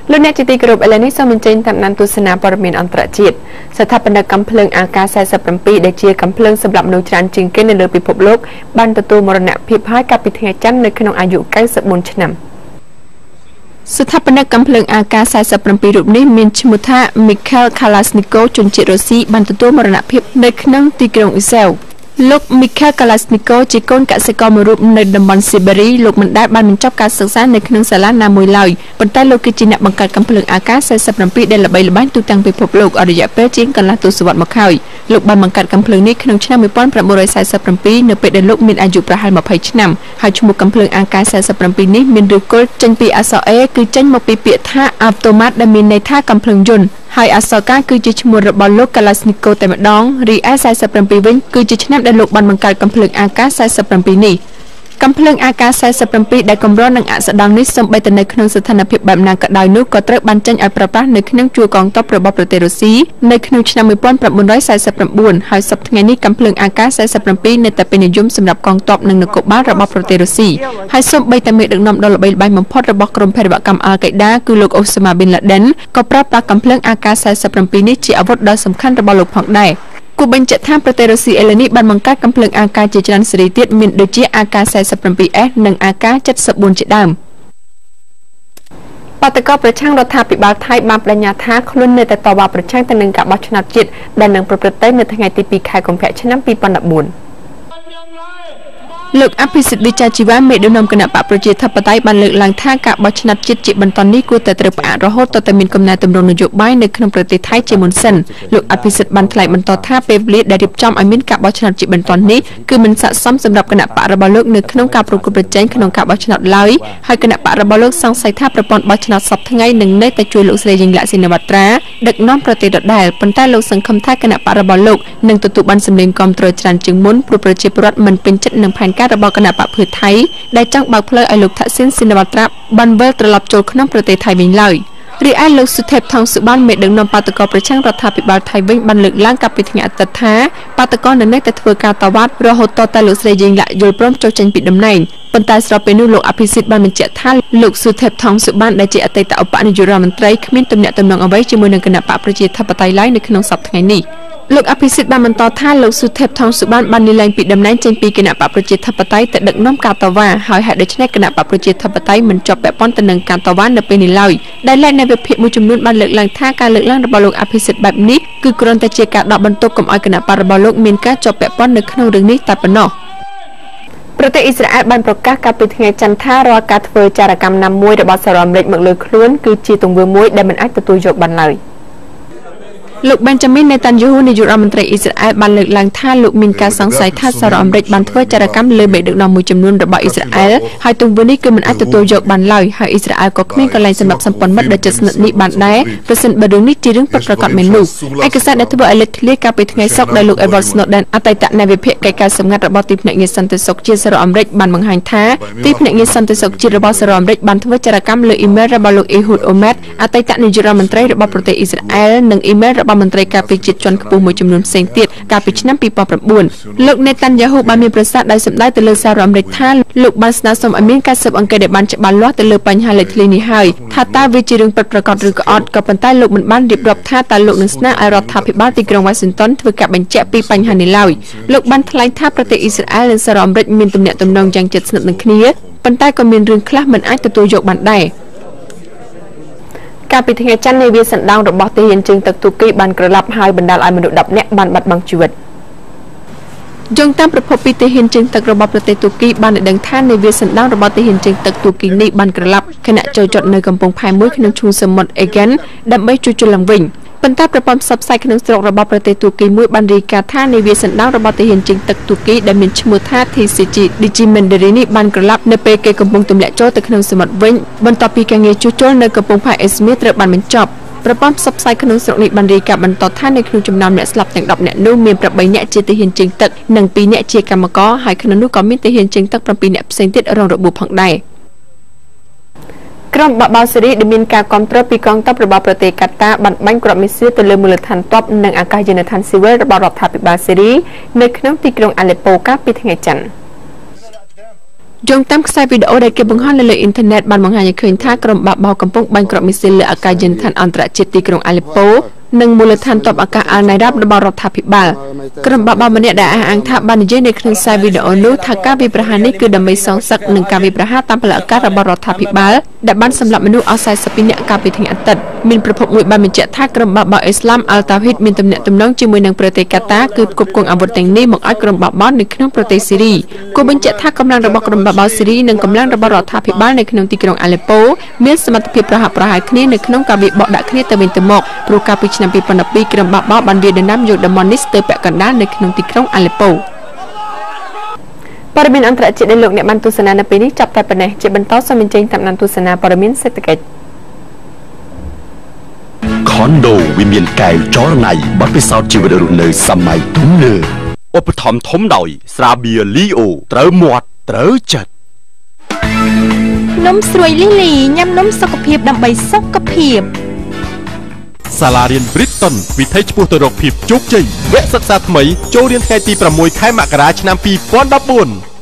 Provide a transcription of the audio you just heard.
លោកអ្នកជាទីគោរពឥឡូវនេះសូមអញ្ជើញតាមដានទស្សនាព័ត៌មានអន្តរជាតិស្ថាបនិកកំភ្លើងអាកាស47ដែលជាកំភ្លើងសម្រាប់មនុស្សច្រើនជាងគេនៅលើពិភពលោកបានទទួលមរណភាពហើយកាលពីថ្ងៃច័ន្ទនៅក្នុងអាយុ94ឆ្នាំស្ថាបនិកកំភ្លើងអាកាស47រូបនេះមានឈ្មោះថា Mikhail Kalashnikov ជនជាតិរុស្ស៊ីបានទទួលមរណភាពនៅក្នុងទីក្រុងអ៊ីសែវលោក Mikhail Kalashnikov ជាកូនកសិករមួយរូបនៅតំបន់ស៊ីបេរីលោកមិនដែលបានបញ្ចប់ការសិក្សានៅក្នុងសាលាណាមួយឡើយប៉ុន្តែលោកគឺជាអ្នកបង្កើតកំភ្លើងអាកាស47ដែលល្បីល្បាញទូទាំងពិភពលោកអស់រយៈពេលជាងកន្លះទសវត្សរ៍មកហើយលោកបានបង្កើតកំភ្លើងនេះក្នុងឆ្នាំ1947នៅពេលដែលលោកមានអាយុប្រហែល20ឆ្នាំហើយឈ្មោះកំភ្លើងអាកាស47នេះមានឫសគល់ចេញពីអក្សរ A គឺចេញមកពីពាក្យថា automat ដែលមានន័យថាកំភ្លើងយន្តហើយអក្សរ K គឺជាឈ្មោះរបស់លោក Kalashnikov តែម្ដងរីឯ47វិញគឺជាឆ្នាំដែលលោកបានបង្កើតកំភ្លើងអាកាស47នេះកំភ្លើងអាកាស47ដែលកម្រនឹងអសដងនេះសូម្បីតែនៅក្នុងស្ថានភាពបែបណាក៏ដោយនោះក៏ត្រូវបានចេញឲ្យប្រើប្រាស់នៅក្នុងជួរកងទ័ពរបស់ប្រទេសរុស្ស៊ីនៅក្នុងឆ្នាំ1949ហើយសប្តាហ៍ថ្ងៃនេះកំភ្លើងអាកាស47នៅតែពេញនិយមសម្រាប់កងទ័ពនិងនគរបាលរបស់ប្រទេសរុស្ស៊ីហើយសូម្បីតែមេដឹកនាំដ៏ល្បីល្បាញបំផុតរបស់ក្រុមភេរវកម្មអាល់កេដាគឺលោកអូសាម៉ាប៊ីនឡាដិនក៏ប្រើប្រាស់កំភ្លើងអាកាស47នេះជាអាវុធដ៏សំខាន់របស់លោកផងដែរគូបញ្ជាក់ថាប្រទេសរុស្ស៊ីឥឡូវនេះបានបង្កើតកំភ្លើងអាកាសជាច្រើនស៊េរីទៀតមានដូចជាអាកាស47S និងអាកាស74ជាដើមបាតកោប្រឆាំងរដ្ឋាភិបាលថៃបានបដិញ្ញាថាខ្លួននៅតែតវ៉ាប្រឆាំងទៅនឹងការបោះឆ្នោតជាតិដែលនឹងប្រព្រឹត្តទៅនៅថ្ងៃទី2ខែកុម្ភៈឆ្នាំ2014លោកអភិសិទ្ធ វិជ្ជាជីវៈមេដឹកនាំគណៈបកប្រជាធិបតេយ្យបានលើកឡើងថាការបោះឆ្នោតជាតិជាបន្តនេះគួរតែត្រូវផ្អាករហូតទាល់តែមានកំណែទម្រង់នយោបាយនៅក្នុងប្រទេសថៃជាមុនសិនលោកអភិសិទ្ធបានថ្លែងបន្តថាពេលវេលាដែលរៀបចំឲ្យមានការបោះឆ្នោតជាបន្តនេះគឺមិនស័ក្តិសមសម្រាប់គណៈបករបស់លោកនៅក្នុងការប្រគល់ប្រជែងក្នុងការបោះឆ្នោតឡើយហើយគណៈបករបស់លោកសង្ស័យថាប្រព័ន្ធបោះឆ្នោតសពថ្ងៃនឹងនៅតែជួយលោកស្រីយីងឡាក់ស៊ីនវត្រាដឹកនាំប្រទេសដដែលប៉ុន្តែលោកសង្ឃឹមថាគណៈបករបស់លោកនឹងទទួលបានសម្លេងគាំទ្រច្រើនជាងមុនព្រោះប្រជាពលរដ្ឋមិនពេញចិត្តនឹងផែនការរបស់គណៈបកថៃដែលចង់បើកផ្លូវឲ្យលោកថាក់ស៊ីនស៊ីនវត្រាបានវិលត្រឡប់ចូលក្នុងប្រទេសថៃវិញឡើយរីឯលោកសុថេបថងសុបានមេដឹកនាំបាតកោប្រឆាំងរដ្ឋាភិបាលថៃវិញបានលើកឡើងកាលពីថ្ងៃអាទិត្យថាបាតកោនៅតែធ្វើការតវ៉ារហូតតតែលោកស្រីយីងឡាក់យល់ព្រមចុះចេញពីតំណែងប៉ុន្តែស្របពេលនោះលោកអភិសិទ្ធបានបញ្ជាក់ថាលោកសុថេបថងសុបានដែលជាអតីតឧបនាយករដ្ឋមន្ត្រីគ្មានទំនាក់ទំនងអ្វីជាមួយនឹងគណៈបកប្រជាធិបតេយ្យឡើយនៅក្នុងសប្តាហ៍ថ្ងៃនេះលោកអភិសិទ្ធបានបន្តថាលោកសុថេបថងសុបានបានលាលែងពីតំណែងចេញពីគណៈបកប្រជាធិបតេយ្យទៅដឹកនាំការតវ៉ាហើយហេតុដូច្នេះគណៈបកប្រជាធិបតេយ្យមិនជាប់ពាក់ព័ន្ធទៅនឹងការតវ៉ានៅពេលនេះឡើយដែលអ្នកនៃវិភាគមួយចំនួនបានលើកឡើងថាការលើកឡើងរបស់លោកអភិសិទ្ធបែបនេះគឺគ្រាន់តែជាការដកបន្ទុកកុំឲ្យគណៈបករបស់លោកមានការជាប់ពាក់ព័ន្ធនៅក្នុងរឿងនេះតែប៉ុណ្ណោះប្រទេសអ៊ីស្រាអែលបានប្រកាសកាលពីថ្ងៃច័ន្ទថារាល់ការធ្វើចារកម្មណាមួយរបស់សហរដ្ឋអាមេរិកមកលើខ្លួនគឺជាទង្វើមួយដែលមិនអាចទទួលយកបានឡើយលោកប៊ែនចាមីន នេតានយូហ៊ូនាយករដ្ឋមន្ត្រីអ៊ីស្រាអែលបានលើកឡើងថាលោកមានការសង្ស័យថាសហរដ្ឋអាមេរិកបានធ្វើចារកម្មលើមេដឹកនាំមួយចំនួនរបស់អ៊ីស្រាអែលហើយទង្វើនេះគឺមិនអាចទទួលយកបានឡើយហើយអ៊ីស្រាអែលក៏គ្មានកន្លែងសម្រាប់សម្ព័ន្ធមិត្តដែលជិតស្និទ្ធនេះបានដែរប្រសិនបើរឿងនេះជារឿងពិតប្រាកដមែននោះឯកសារដែលធ្វើឲ្យលេចធ្លាយកាលពីថ្ងៃសុក្រដែលលោក Edward Snowden អតីតអ្នកវិភាគកិច្ចការសម្ងាត់របស់ទីភ្នាក់ងារសន្តិសុខជាតិសហរដ្ឋអាមេរិកបានបង្ហាញថាទីភ្នាក់ងារសន្តិសុខជាតិរបស់សហរដ្ឋអាមេរិកបានធ្វើចារកម្មលើអ៊ីមែលរបស់លោក Ehud Olmert អតីតនាយករដ្ឋមន្ត្រីរបស់ប្រទេសអ៊ីស្រាអែលនិងអ៊ីមែលរបស់មន្ត្រីការពារជាតិជាន់ខ្ពស់មួយចំនួនផ្សេងទៀតកាលពីឆ្នាំ2009លោក នេតានយ៉ាហ៊ូបានមានប្រសាសន៍ដោយសម្ដៅទៅលើសហរដ្ឋអាមេរិកថាលោកបានស្នើសុំឲ្យមានការស៊ើបអង្កេតដែលបានច្បាស់លាស់ទៅលើបញ្ហាលេចធ្លាយនេះហើយថាតើវាជារឿងពិតប្រាកដឬក៏អត់ក៏ប៉ុន្តែលោកមិនបានរៀបរាប់ថាតើលោកនឹងស្នើឲ្យរដ្ឋាភិបាលទីក្រុង Washington ធ្វើការបញ្ជាក់ពីបញ្ហានេះឡើយលោកបានថ្លែងថាប្រទេសអ៊ីស្រាអែលនិងសហរដ្ឋអាមេរិកមានទំនាក់ទំនងយ៉ាងជិតស្និទ្ធនឹងគ្នាប៉ុន្តែក៏មានរឿងខ្លះមិនអាចទទួលយកបានដែរកាលពីថ្ងៃច័ន្ទនាវាសណ្ដោងរបស់ទាហានជើងទឹកទូគីបានក្រឡាប់ហើយបណ្ដាលឲ្យមនុស្ស10នាក់បានបាត់បង់ជីវិតយោងតាមប្រភពពីទាហានជើងទឹករបស់ប្រទេសទូគីបានដឹងថានាវាសណ្ដោងរបស់ទាហានជើងទឹកទូគីនេះបានក្រឡាប់ខណៈចូលចតនៅកំពង់ផែមួយក្នុងឈូងសមុទ្រអេហ្គិនដើម្បីជួសជុលឡើងវិញប៉ុន្តែប្រព័ន្ធផ្សព្វផ្សាយក្នុងស្រុករបស់ប្រទេសទូគីមួយបានរាយការណ៍ថានាវាសណ្ដោងរបស់ទាហានជើងទឹកទូគីដែលមានឈ្មោះថា TCG Digimenderi នេះបានក្រឡាប់នៅពេលគេកំពុងទម្លាក់ចូលទៅក្នុងសមុទ្រវិញបន្ទាប់ពីការងារជួសជុលនៅកំពង់ផែអេស្មីត្រូវបានបញ្ចប់ប្រព័ន្ធផ្សព្វផ្សាយក្នុងស្រុកនេះបានរាយការណ៍បន្តថានៅក្នុងចំណោមអ្នកស្លាប់ទាំង10នាក់នោះមាន8នាក់ជាទាហានជើងទឹកនិង2នាក់ជាកម្មករហើយក្នុងនោះក៏មានទាហានជើងទឹក7នាក់ផ្សេងទៀតរងរបួសផងដែរក្រុមបកបោសេរីដែលមានការគ្រប់គ្រងពីកងទ័ពរបស់ប្រទេសកាតាបានបាញ់គ្រាប់មីស៊ីលទៅលើមូលដ្ឋានទ័ពនិងអាកាសយានដ្ឋានស៊ីវិលរបស់រដ្ឋាភិបាលសេរីនៅក្នុងទីក្រុងអាឡេប៉ូកាលពីថ្ងៃច័ន្ទយោងតាមខ្សែវីដេអូដែលគេបង្ហោះលើអ៊ីនធឺណិតបានបង្ហាញឲ្យឃើញថាក្រុមបាក់បោកំពុងបាញ់គ្រាប់មីស៊ីលលើអាកាសយានដ្ឋានអន្តរជាតិទីក្រុងអាឡេប៉ូនិងមូលដ្ឋានទ័ពអាកាសអាល់ណៃរ៉ាប់របស់រដ្ឋាភិបាលក្រុមបាក់បោម្នាក់ដែលអះអាងថាបាននិយាយនៅក្នុងខ្សែវីដេអូនោះថាការវាយប្រហារនេះគឺដើម្បីសងសឹកនឹងការវាយប្រហារតាមផ្លូវអាកាសរបស់រដ្ឋាភិបាលដែលបានសម្លាប់មនុស្សអស់42នាក់កាលពីថ្ងៃអាទិត្យមានប្រភពមួយបានបញ្ជាក់ថាក្រុមបាក់បោអ៊ីស្លាមអាល់តាហ៊ីតមានទំនាក់ទំនងជាមួយនឹងប្រទេសកាតាគឺផ្គត់ផ្គង់អាវុធទាំងនេះមកឲ្យក្រុមបាក់បោនៅក្នុងប្រទេសស៊ីរីគូបញ្ជាក់ថាកម្លាំងរបស់ក្រុមបាក់បោស៊ីរីនិងកម្លាំងរបស់រដ្ឋាភិបាលនៅក្នុងទីក្រុងអាឡេប៉ូមានសមត្ថភាពប្រហាក់ប្រហែលគ្នានៅក្នុងការវាយបកដាក់គ្នាទៅវិញទៅមកព្រោះកាលពីឆ្នាំ2012ក្រុមបាក់បោបានវាយដណ្ដើមយកតំបន់នេះស្ទើរពាក់កណ្ដាលនៅក្នុងទីក្រុងអាឡេប៉ូព័ត៌មានអន្តរជាតិដែលលោកអ្នកបានទស្សនានៅពេលនេះចាប់តែប៉ុណ្ណេះជាបន្តសូមអញ្ជើញតាមដានទស្សនាព័ត៌មានសេដ្ឋកិច្ចខុនដូវិមានកែវចរណៃបទពិសោធន៍ជីវិតរស់នៅសម័យទំនើបឧបត្ថម្ភធំដោយស្រាបៀរលីអូត្រូវមាត់ត្រូវចិត្តនំស្រួយលីលីញ៉ាំនំសុខភាពដើម្បីសុខភាពសាលារៀន Brighton វិថីឆ្ពោះទៅរកភាពជោគជ័យវគ្គសិក្សាថ្មីចូលរៀនថ្ងៃទី6ខែមករាឆ្នាំ2014